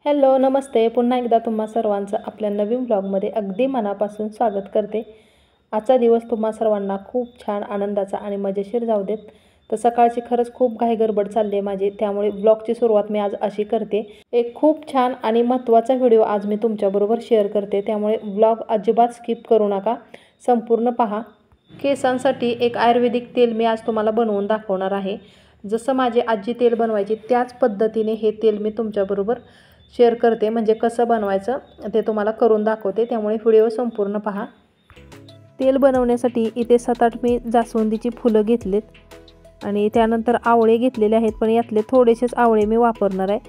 Hello नमस्ते. पुन्हा एकदा तुम्हा सर्वांचं आपल्या नवीन ब्लॉगमध्ये अगदी मनापासून स्वागत करते. आजचा दिवस तुम्हा सर्वांना खूप छान आनंदाचा आणि मजेशीर जाऊ देत. तर सकाळची खरंच खूप घाईगडबड चालली आहे माझी, त्यामुळे ब्लॉगची सुरुवात मी आज अशी करते. एक खूप छान आणि महत्त्वाचा व्हिडिओ आज मी तुमच्याबरोबर शेअर करते, त्यामुळे ब्लॉग अजिबात स्किप करू नका, संपूर्ण पहा. केसांसाठी एक आयुर्वेदिक तेल मी आज तुम्हाला बनवून दाखवणार आहे. जसं माझी आजी तेल बनवायची त्याच पद्धतीने हे तेल मी तुमच्याबरोबर शेअर करते, म्हणजे कसं बनवायचं ते तुम्हाला करून दाखवते, त्यामुळे व्हिडिओ संपूर्ण पहा. तेल बनवण्यासाठी इथे 7-8 मी जास्वंदीची फुलं घेतलेत आणि त्यानंतर आवळे घेतलेले आहेत, पण यातले थोडेसेच आवळे मी वापरणार आहे.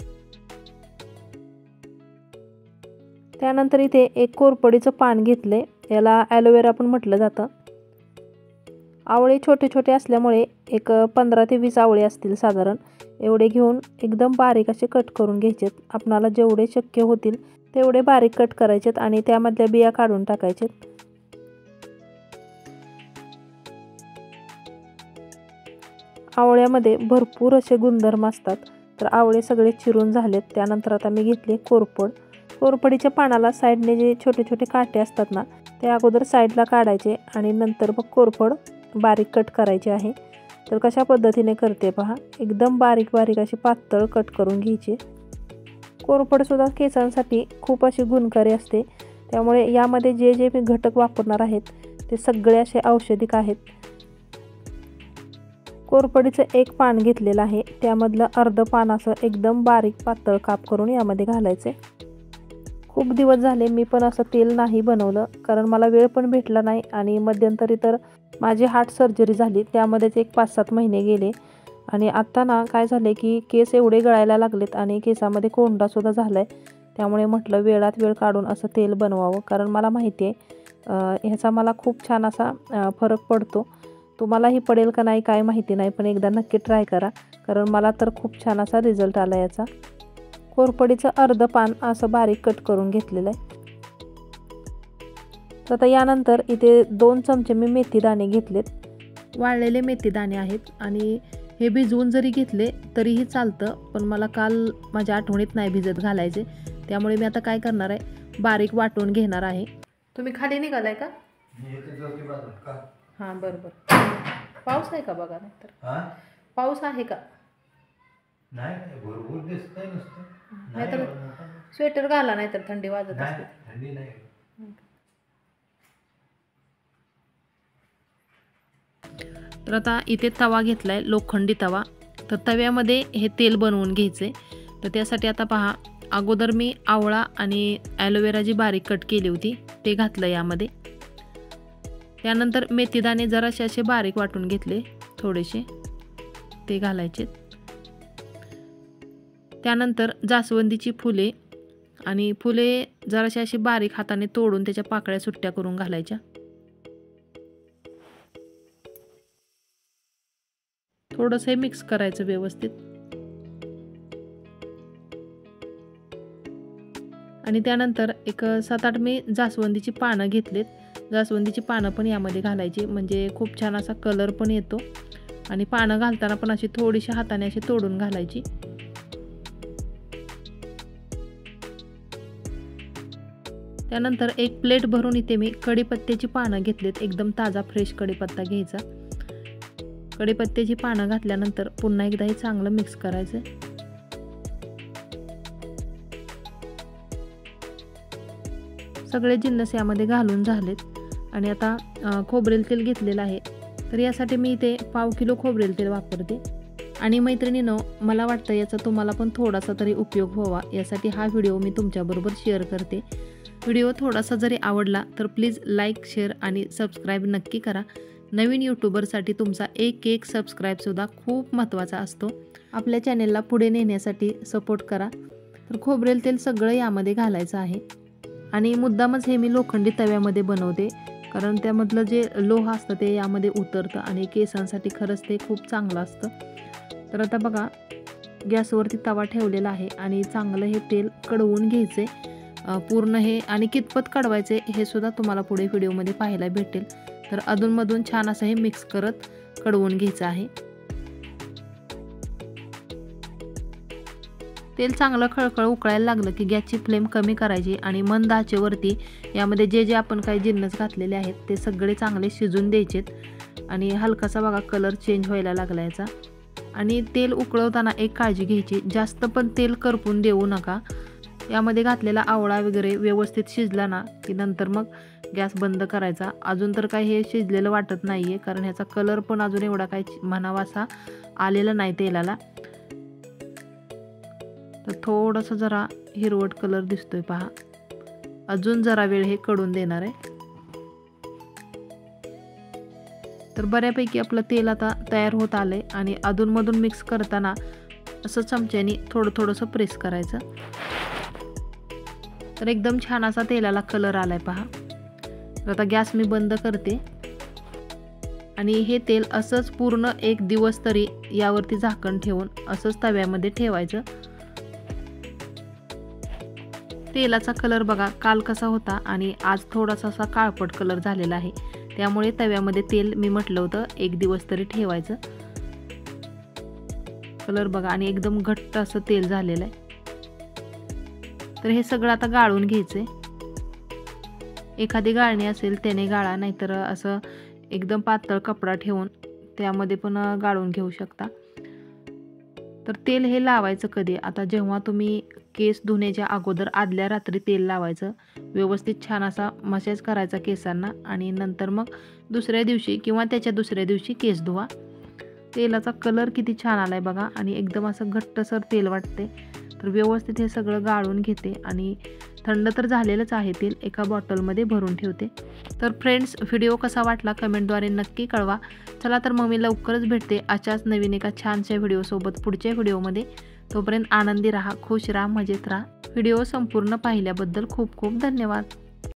त्यानंतर इथे एक कोरपडीचं पान घेतले, याला ॲलोवेरा पण म्हटलं जातं. आवळे छोटे छोटे असल्यामुळे एक 15 ते 20 आवळे असतील साधारण, एवढे घेऊन एकदम बारीक असे कट करून घ्यायचेत. आपणाला जेवढे शक्य होतील तेवढे बारीक कट करायचेत आणि त्यामधल्या बिया काढून टाकायचेत. आवळ्यामध्ये भरपूर असे गुणधर्म असतात, तर आवळे सगळे चिरून झालेत. त्यानंतर आता मी घेतले कोरपड. कोरपडीच्या पानाला साईडने जे छोटे छोटे काटे असतात ना, ते अगोदर साईडला काढायचे आणि नंतर मग कोरपड बारीक कट करायचे आहे. तर कशा पद्धतीने करते पहा, एकदम बारीक बारीक अशी पातळ कट करून घ्यायची. कोरपडसुद्धा केसांसाठी खूप अशी गुणकारी असते, त्यामुळे यामध्ये जे जे मी घटक वापरणार आहेत ते सगळे असे औषधिक आहेत. कोरपडीचं एक पान घेतलेलं आहे, त्यामधलं अर्ध पान असं एकदम बारीक पातळ काप करून यामध्ये घालायचे. खूप दिवस झाले मी पण असं तेल नाही बनवलं, कारण मला वेळ पण भेटला नाही आणि मध्यंतरी तर माझी हार्ट सर्जरी झाली, त्यामध्येच एक 5-7 महिने गेले. आणि आत्ता ना काय झाले की केस एवढे गळायला लागलेत आणि केसामध्ये कोंडासुद्धा झाला आहे, त्यामुळे म्हटलं वेळात वेळ काढून असं तेल बनवावं, कारण मला माहिती आहे ह्याचा मला खूप छान असा फरक पडतो. तुम्हालाही पडेल का नाही काय माहिती नाही, पण एकदा नक्की ट्राय करा, कारण मला तर खूप छान असा रिझल्ट आला याचा. कोरपडीचं अर्ध पान असं बारीक कट करून घेतलेलं आहे. तर आता यानंतर इथे 2 चमचे मी मेथी दाणे घेतलेत. वाळलेले मेथी दाणे आहेत आणि हे भिजवून जरी घेतले तरीही चालतं, पण मला काल माझ्या आठवणीत नाही भिजत घालायचे, त्यामुळे मी आता काय करणार आहे, बारीक वाटून घेणार आहे. तुम्ही खाली निघालाय का? हां बरं बरं. पाऊस आहे का बघा, नाही तर पाऊस आहे का? नाही भरपूर दिसतंय नुसतं. नाहीतर स्वेटर घाला, नाहीतर थंडी वाजत असते. थंडी नाही. तर आता इथे तवा घेतलाय, लोखंडी तवा. तर तव्यामध्ये हे तेल बनवून घ्यायचे. तर त्यासाठी आता पहा, अगोदर मी आवळा आणि ॲलोवेरा जी बारीक कट केली होती ते घातलं यामध्ये. त्यानंतर मेथीदाणे जरासे असे बारीक वाटून घेतले, थोडेसे ते घालायचे. त्यानंतर जास्वंदीची फुले आणि फुले जराशी अशी बारीक हाताने तोडून त्याच्या पाकळ्या सुट्ट्या करून घालायच्या. थोडंसं मिक्स करायचं व्यवस्थित. आणि त्यानंतर एक 7-8 मी जास्वंदीची पानं घेतलेत. जास्वंदीची पानं पण यामध्ये घालायची, म्हणजे खूप छान असा कलर पण येतो. आणि पानं घालताना पण अशी थोडीशी हाताने अशी तोडून घालायची. त्यानंतर एक प्लेट भरून इथे मी कढीपत्त्याची पानं घेतलीत, एकदम ताजा फ्रेश कढीपत्ता घ्यायचा. कढीपत्त्याची पानं घातल्यानंतर पुन्हा एकदा हे चांगलं मिक्स करायचं. सगळे जिन्नस यामध्ये घालून झालेत. आणि आता खोबरेल तेल घेतलेलं आहे, तर यासाठी मी इथे 1/2 किलो खोबरेल तेल वापरते. आणि मैत्रिणींनो, मला वाटतं याचा तुम्हाला पण थोडासा तरी उपयोग व्हावा, यासाठी हा व्हिडिओ मी तुमच्याबरोबर शेअर करते. व्हिडिओ थोडासा जरी आवडला तर प्लीज लाईक, शेअर आणि सबस्क्राईब नक्की करा. नवीन यूट्यूबरसाठी तुमचा एक सबस्क्राईबसुद्धा खूप महत्त्वाचा असतो. आपल्या चॅनेलला पुढे नेण्यासाठी सपोर्ट करा. तर खोबरेल तेल सगळं यामध्ये घालायचं आहे. आणि मुद्दामच हे मी लोखंडी तव्यामध्ये बनवते, कारण त्यामधलं जे लोह असतं ते यामध्ये उतरतं आणि केसांसाठी खरंच ते खूप चांगलं असतं. तर आता बघा, गॅसवरती तवा ठेवलेला आहे आणि चांगलं हे तेल कडवून घ्यायचे पूर्ण हे. आणि कितपत कडवायचे हे सुद्धा तुम्हाला पुढे व्हिडिओमध्ये पाहायला भेटेल. तर अधूनमधून छान असं हे मिक्स करत कडवून घ्यायचं आहे. तेल चांगलं खळखळ उकळायला लागलं की गॅसची फ्लेम कमी करायची आणि मंद आचेवरती यामध्ये जे आपण काही जिन्नस घातलेले आहेत ते सगळे चांगले शिजून द्यायचेत. आणि हलकासा बघा कलर चेंज व्हायला लागला याचा. आणि तेल उकळवताना एक काळजी घ्यायची, जास्त पण तेल करपून देऊ नका. यामध्ये घातलेला आवळा वगैरे व्यवस्थित शिजला ना की नंतर मग गॅस बंद करायचा. अजून तर काही हे शिजलेलं वाटत नाही आहे, कारण ह्याचा कलर पण अजून एवढा काही म्हणावा असा आलेला नाही तेलाला. तर थोडंसं जरा हिरवट कलर दिसतोय पहा. अजून जरा वेळ हे कडून देणार आहे. तर बऱ्यापैकी आपलं तेल आता तयार होत आलंय आणि अधूनमधून मिक्स करताना असं चमच्याने थोडंसं प्रेस करायचं. तर एकदम छान असा तेलाला कलर आलाय पहा. तर आता गॅस मी बंद करते आणि हे तेल असंच पूर्ण 1 दिवस तरी यावरती झाकण ठेवून असंच तव्यामध्ये ठेवायचं. तेलाचा कलर बघा काल कसा होता आणि आज थोडासा असा काळपट कलर झालेला आहे. त्यामुळे तव्यामध्ये तेल मी म्हटलं होतं 1 दिवस तरी ठेवायचं. कलर बघा आणि एकदम घट्ट असं तेल झालेलं आहे. तर हे सगळं आता गाळून घ्यायचंय. एखादी गाळणी असेल त्याने गाळा, नाहीतर असं एकदम पातळ कपडा ठेवून त्यामध्ये पण गाळून घेऊ शकता. तर तेल हे लावायचं कधी, आता जेव्हा तुम्ही केस धुण्याच्या अगोदर आदल्या रात्री तेल लावायचं, व्यवस्थित छान असा मसाज करायचा केसांना आणि नंतर मग दुसऱ्या दिवशी किंवा त्याच्या दुसऱ्या दिवशी केस धुवा. तेलाचा कलर किती छान आलाय बघा आणि एकदम असं घट्टसर तेल वाटते. तर व्यवस्थित हे सगळं गाळून घेते आणि थंड तर झालेलंच आहे तेल, एका बॉटलमध्ये भरून ठेवते. तर फ्रेंड्स, व्हिडिओ कसा वाटला कमेंटद्वारे नक्की कळवा. चला तर मग मी लवकरच भेटते अशाच नवीन एका छानशा व्हिडिओसोबत पुढच्या व्हिडिओमध्ये. तोपर्यंत आनंदी राहा, खुश राहा, मजेत राहा. व्हिडिओ संपूर्ण पाहिल्याबद्दल खूप खूप धन्यवाद.